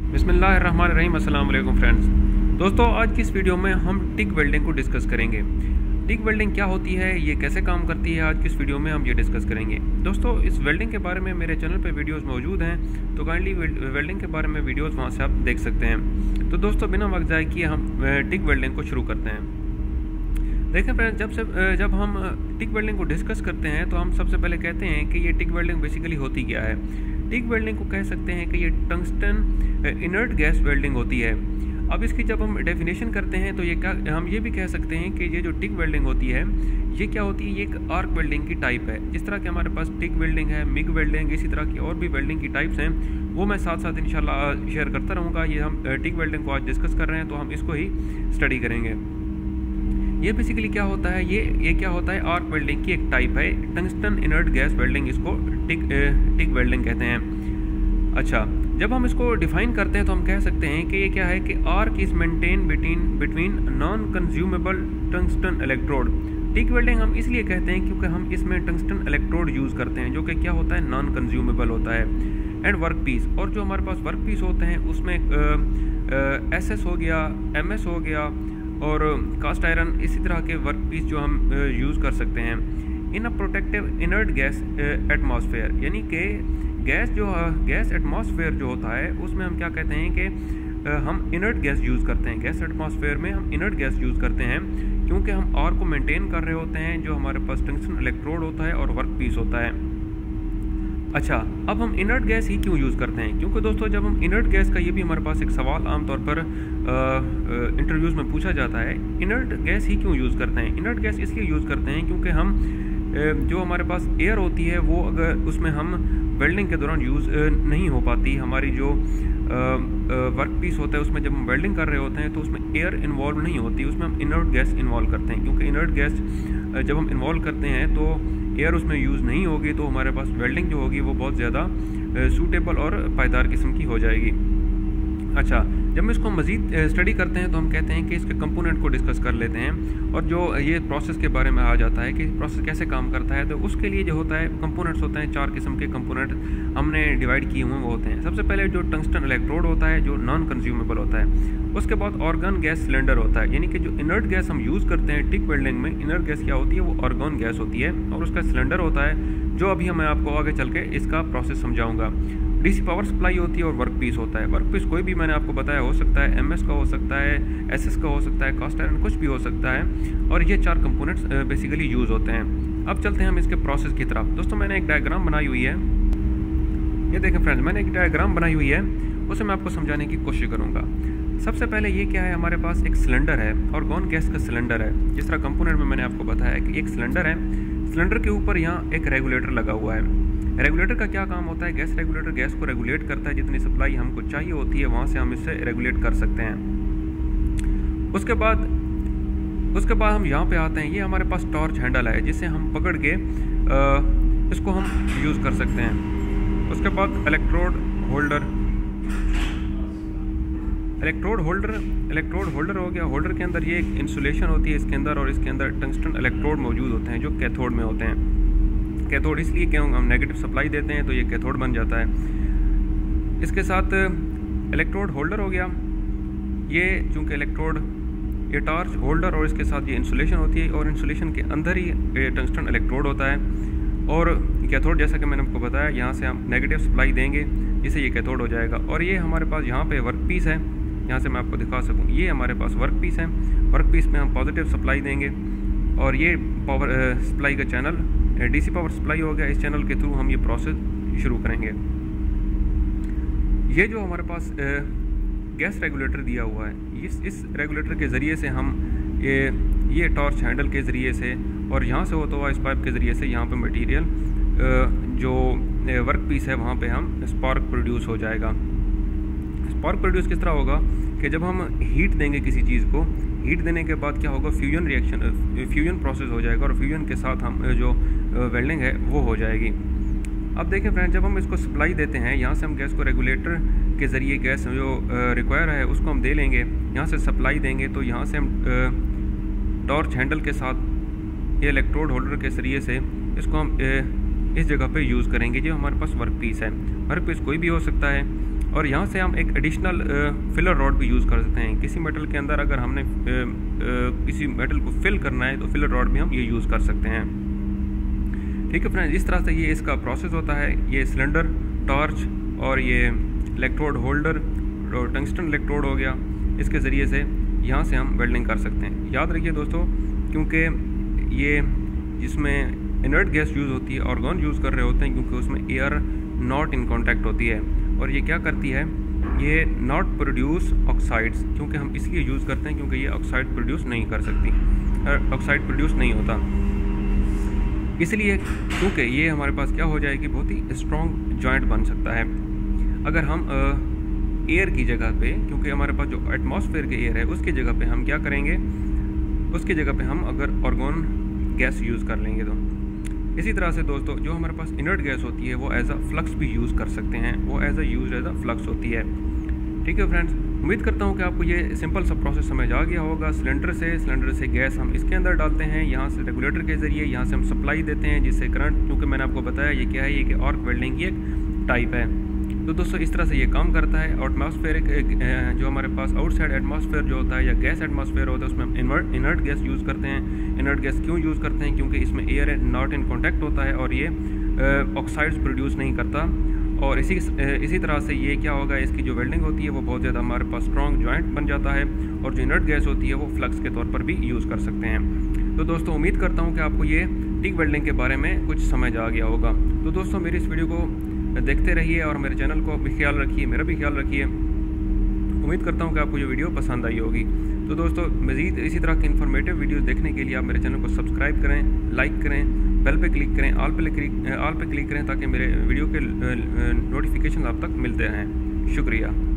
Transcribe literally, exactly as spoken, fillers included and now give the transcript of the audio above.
बिस्मिल्लाहिर्रहमानिर्रहीम। अस्सलाम वालेकुम फ्रेंड्स। दोस्तों, आज की इस वीडियो में हम टिक वेल्डिंग को डिस्कस करेंगे। टिक वेल्डिंग क्या होती है, ये कैसे काम करती है, आज की इस वीडियो में हम ये डिस्कस करेंगे। दोस्तों, इस वेल्डिंग के बारे में मेरे चैनल पे वीडियोस मौजूद हैं, तो काइंडली वेल्डिंग के बारे में वीडियोस वहाँ से आप देख सकते हैं। तो दोस्तों, बिना वक्त ज़ाय किए हम टिक वेल्डिंग को शुरू करते हैं। देखें फ्रेंड्स, जब से जब हम टिक वेल्डिंग को डिस्कस करते हैं तो हम सबसे पहले कहते हैं कि ये टिक वेल्डिंग बेसिकली होती क्या है। टिक वेल्डिंग को कह सकते हैं कि ये टंगस्टन इनर्ट गैस वेल्डिंग होती है। अब इसकी जब हम डेफिनेशन करते हैं तो ये क्या, हम ये भी कह सकते हैं कि ये जो टिक वेल्डिंग होती है ये क्या होती है, ये एक आर्क वेल्डिंग की टाइप है। जिस तरह के हमारे पास टिक वेल्डिंग है, मिग वेल्डिंग, इसी तरह की और भी वेल्डिंग की टाइप्स हैं, वो मैं साथ साथ इंशाल्लाह शेयर करता रहूँगा। ये हम टिक वेल्डिंग को आज डिस्कस कर रहे हैं तो हम इसको ही स्टडी करेंगे। ये बेसिकली क्या होता है, ये ये क्या होता है, आर्क वेल्डिंग की एक टाइप है। टंगस्टन इनर्ट गैस वेल्डिंग, इसको टिक टिक वेल्डिंग कहते हैं। अच्छा, जब हम इसको डिफाइन करते हैं तो हम कह सकते हैं कि ये क्या है कि arc is maintain between between non consumable tungsten electrode. TIG welding हम इसलिए कहते हैं क्योंकि हम इसमें टंगस्टन इलेक्ट्रोड यूज़ करते हैं, जो कि क्या होता है, नॉन कंज्यूमेबल होता है। एंड वर्क पीस, और जो हमारे पास वर्क पीस होते हैं उसमें एस एस हो गया, एम एस हो गया और कास्ट आयरन, इसी तरह के वर्क पीस जो हम यूज़ कर सकते हैं in a protective inert gas atmosphere. यानी कि गैस जो गैस एटमॉस्फेयर जो होता है उसमें हम क्या कहते हैं कि हम इनर्ट गैस यूज़ करते हैं। गैस एटमॉस्फेयर में हम इनर्ट गैस यूज़ करते हैं क्योंकि हम आर को मेंटेन कर रहे होते हैं, जो हमारे पास टंगस्टन इलेक्ट्रोड होता है और वर्क पीस होता है। अच्छा, अब हम इनर्ट गैस ही क्यों यूज़ करते हैं, क्योंकि दोस्तों जब हम इनर्ट गैस का, ये भी हमारे पास एक सवाल आमतौर पर इंटरव्यूज़ में पूछा जाता है, इनर्ट गैस ही क्यों यूज़ करते हैं। इनर्ट गैस इसलिए यूज़ करते हैं क्योंकि हम जो हमारे पास एयर होती है वो अगर उसमें हम वेल्डिंग के दौरान यूज़ नहीं हो पाती, हमारी जो वर्क पीस होता है उसमें जब हम वेल्डिंग कर रहे होते हैं तो उसमें एयर इन्वॉल्व नहीं होती, उसमें हम इनर्ट गैस इन्वॉल्व करते हैं। क्योंकि इनर्ट गैस जब हम इन्वॉल्व करते हैं तो एयर उसमें यूज़ नहीं होगी, तो हमारे पास वेल्डिंग जो होगी वो बहुत ज़्यादा सूटेबल और पायदार किस्म की हो जाएगी। अच्छा, जब हम इसको मज़ीद स्टडी करते हैं तो हम कहते हैं कि इसके कंपोनेंट को डिस्कस कर लेते हैं, और जो ये प्रोसेस के बारे में आ जाता है कि प्रोसेस कैसे काम करता है, तो उसके लिए जो होता है कंपोनेंट्स होते हैं, चार किस्म के कंपोनेंट हमने डिवाइड किए हुए वो होते हैं। सबसे पहले जो टंगस्टन इलेक्ट्रोड होता है, जो नॉन कंज्यूमेबल होता है। उसके बाद ऑर्गन गैस सिलेंडर होता है, यानी कि जो इनर्ट गैस हम यूज़ करते हैं टिक वेल्डिंग में, इनर्ट गैस क्या होती है, वो ऑर्गन गैस होती है। और उसका सिलेंडर होता है, जो अभी मैं आपको आगे चल के इसका प्रोसेस समझाऊंगा। डीसी पावर सप्लाई होती है और वर्क पीस होता है। वर्क पीस कोई भी मैंने आपको बताया हो सकता है, एमएस का हो सकता है, एसएस का हो सकता है, कास्ट आयरन, कुछ भी हो सकता है। और ये चार कंपोनेंट्स बेसिकली यूज़ होते हैं। अब चलते हैं हम इसके प्रोसेस की तरफ। दोस्तों, मैंने एक डायग्राम बनाई हुई है, ये देखें फ्रेंड्स, मैंने एक डायग्राम बनाई हुई है, उसे मैं आपको समझाने की कोशिश करूँगा। सबसे पहले ये क्या है, हमारे पास एक सिलेंडर है, ऑर्गन गैस का सिलेंडर है। जिस तरह कंपोनेंट में मैंने आपको बताया कि एक सिलेंडर है, सिलेंडर के ऊपर यहाँ एक रेगुलेटर लगा हुआ है। रेगुलेटर का क्या काम होता है, गैस रेगुलेटर गैस को रेगुलेट करता है, जितनी सप्लाई हमको चाहिए होती है वहाँ से हम इससे रेगुलेट कर सकते हैं। उसके बाद उसके बाद हम यहाँ पे आते हैं, ये हमारे पास टॉर्च हैंडल है, जिसे हम पकड़ के आ, इसको हम यूज़ कर सकते हैं। उसके बाद electrode holder, electrode holder electrode holder हो गया। होल्डर के अंदर ये एक इंसुलेशन होती है इसके अंदर, और इसके अंदर टंगस्टन इलेक्ट्रोड मौजूद होते हैं जो कैथोड में होते हैं। कैथोड इसलिए क्यों, हम नेगेटिव सप्लाई देते हैं तो ये कैथोड बन जाता है। इसके साथ इलेक्ट्रोड होल्डर हो गया, ये चूँकि इलेक्ट्रोड, ये टॉर्च होल्डर और इसके साथ ये इंसुलेशन होती है, और इंसुलेशन के अंदर ही ये टंगस्टन इलेक्ट्रोड होता है। और कैथोड, जैसा कि मैंने आपको बताया, यहाँ से हम नेगेटिव सप्लाई देंगे जिससे ये कैथोड हो जाएगा। और ये हमारे पास यहाँ पे वर्क पीस है, यहाँ से मैं आपको दिखा सकूँ, ये हमारे पास वर्क पीस है। वर्क पीस में हम पॉजिटिव सप्लाई देंगे, और ये पावर सप्लाई का चैनल डीसी पावर सप्लाई हो गया। इस चैनल के थ्रू हम ये प्रोसेस शुरू करेंगे। ये जो हमारे पास गैस रेगुलेटर दिया हुआ है, इस इस रेगुलेटर के ज़रिए से हम ये ये टॉर्च हैंडल के ज़रिए से, और यहाँ से होता हुआ इस पाइप के ज़रिए से यहाँ पे मटेरियल जो वर्क पीस है वहाँ पे हम स्पार्क प्रोड्यूस हो जाएगा। स्पार्क प्रोड्यूस किस तरह होगा कि जब हम हीट देंगे किसी चीज़ को, हीट देने के बाद क्या होगा, फ्यूजन रिएक्शन, फ्यूजन प्रोसेस हो जाएगा, और फ्यूजन के साथ हम जो वेल्डिंग है वो हो जाएगी। अब देखें फ्रेंड, जब हम इसको सप्लाई देते हैं, यहाँ से हम गैस को रेगुलेटर के ज़रिए गैस जो रिक्वायर है उसको हम दे लेंगे, यहाँ से सप्लाई देंगे, तो यहाँ से हम टॉर्च हैंडल के साथ ये इलेक्ट्रोड होल्डर के ज़रिए से इसको हम इस जगह पे यूज़ करेंगे। जो हमारे पास वर्क पीस है, वर्क पीस कोई भी हो सकता है, और यहाँ से हम एक एडिशनल फिलर रॉड भी यूज़ कर सकते हैं। किसी मेटल के अंदर अगर हमने आ, आ, किसी मेटल को फिल करना है तो फिलर रॉड भी हम ये यूज़ कर सकते हैं। ठीक है फ्रेंड्स, इस तरह से ये इसका प्रोसेस होता है। ये सिलेंडर, टॉर्च और ये इलेक्ट्रोड होल्डर और टंगस्टन इलेक्ट्रोड हो गया, इसके ज़रिए से यहाँ से हम वेल्डिंग कर सकते हैं। याद रखिए दोस्तों, क्योंकि ये जिसमें इनर्ट गैस यूज़ होती है, ऑर्गन यूज़ कर रहे होते हैं, क्योंकि उसमें एयर नॉट इन कांटेक्ट होती है और ये क्या करती है, ये नॉट प्रोड्यूस ऑक्साइड्स, क्योंकि हम इसलिए यूज़ करते हैं क्योंकि ये ऑक्साइड प्रोड्यूस नहीं कर सकती, ऑक्साइड प्रोड्यूस नहीं होता, इसलिए क्योंकि ये हमारे पास क्या हो जाएगी, बहुत ही स्ट्रॉन्ग जॉइंट बन सकता है। अगर हम एयर की जगह पे, क्योंकि हमारे पास जो एटमॉस्फेयर के एयर है उसकी जगह पे हम क्या करेंगे, उसकी जगह पे हम अगर ऑर्गन गैस यूज़ कर लेंगे तो इसी तरह से दोस्तों जो हमारे पास इनर्ट गैस होती है वो एज अ फ्लक्स भी यूज़ कर सकते हैं, वो as a use as a flux होती है। ठीक है फ्रेंड्स, उम्मीद करता हूँ कि आपको ये सिंपल सा प्रोसेस समझ आ गया होगा। सिलेंडर से सिलेंडर से गैस हम इसके अंदर डालते हैं, यहाँ से रेगुलेटर के ज़रिए यहाँ से हम सप्लाई देते हैं, जिससे करंट, क्योंकि मैंने आपको बताया ये क्या है, ये कि आर्क वेल्डिंग की एक टाइप है। तो दोस्तों इस तरह से ये काम करता है। एटमॉस्फेरिक जो हमारे पास आउटसाइड एटमॉस्फेयर जो होता है या गैस एटमॉस्फेयर होता है उसमें हम इनवर्ट इनर्ट गैस यूज़ करते हैं। इनर्ट गैस क्यों यूज़ करते हैं, क्योंकि इसमें एयर नॉट इन कॉन्टैक्ट होता है और ये ऑक्साइड्स प्रोड्यूस नहीं करता। और इसी इसी तरह से ये क्या होगा, इसकी जो वेल्डिंग होती है वो बहुत ज़्यादा हमारे पास स्ट्रॉन्ग जॉइंट बन जाता है और जो इनर्ट गैस होती है वो फ्लक्स के तौर पर भी यूज़ कर सकते हैं। तो दोस्तों उम्मीद करता हूँ कि आपको ये टिक वेल्डिंग के बारे में कुछ समझ आ गया होगा। तो दोस्तों मेरी इस वीडियो को देखते रहिए और मेरे चैनल को भी ख्याल रखिए, मेरा भी ख्याल रखिए। उम्मीद करता हूँ कि आपको ये वीडियो पसंद आई होगी। तो दोस्तों मज़ीद इसी तरह की इन्फॉर्मेटिव वीडियोस देखने के लिए आप मेरे चैनल को सब्सक्राइब करें, लाइक करें, बेल पे क्लिक करें, ऑल पे क्लिक ऑल पे क्लिक करें ताकि मेरे वीडियो के नोटिफिकेशन आप तक मिलते रहें। शुक्रिया।